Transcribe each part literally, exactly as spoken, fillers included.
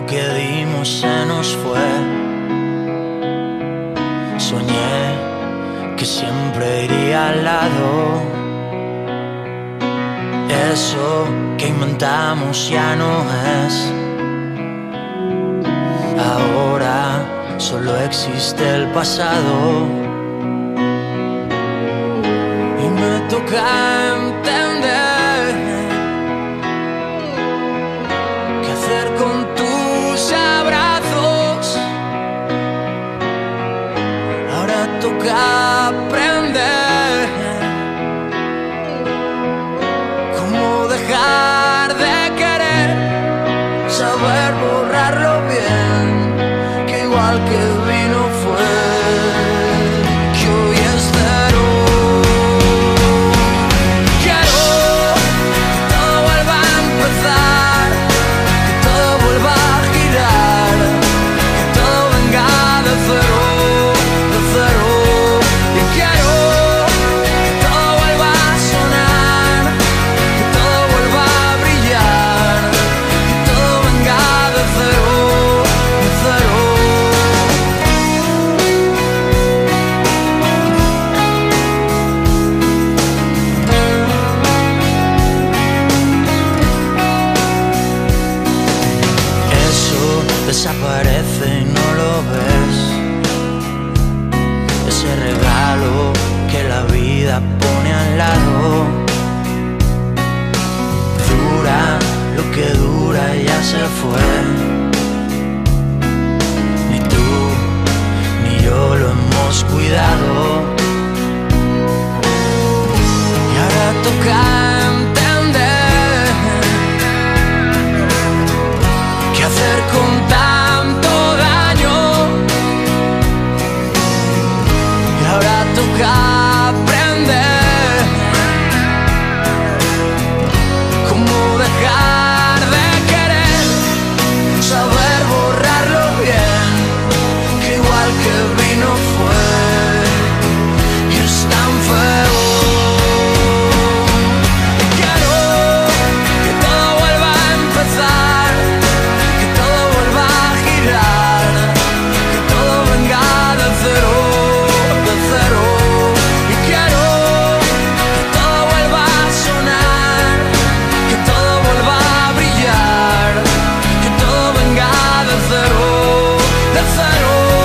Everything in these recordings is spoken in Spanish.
lo que dimos se nos fue. Soñé que siempre iría al lado. Eso que inventamos ya no es. Ahora solo existe el pasado. Y me toca entender qué hacer con tus abrazos. Ahora toca aprender cómo dejar de querer, saber borrarlo bien, que igual que vino fue, que hoy es cero. Quiero que todo vuelva a empezar, que todo vuelva a girar, que todo venga de cero, de cero. Y quiero que todo vuelva a sonar, que todo vuelva a brillar, que todo venga de cero, de cero. Eso desaparece y no lo ves. Ese regalo que la vida pone al lado. Dura lo que dura y ya se fue. Ni tú ni yo lo hemos cuidado. Y ahora toca entender qué hacer con tanto daño. Y ahora toca aprender cómo dejar de querer, saber borrarlo bien, que igual que vino fue, y es tan feo. Quiero que todo vuelva a empezar, que todo vuelva a girar, que todo venga de cero, de cero. Y quiero que todo vuelva a sonar, que todo vuelva a brillar, que todo venga de cero, de cero.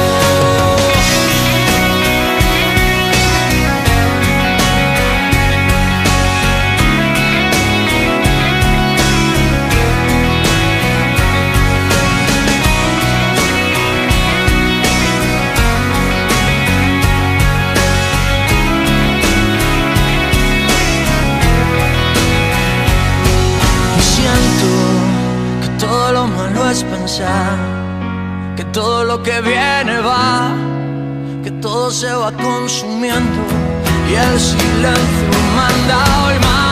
Y siento que todo lo malo es pensar que todo lo que viene va, que todo se va consumiendo y el silencio manda hoy más.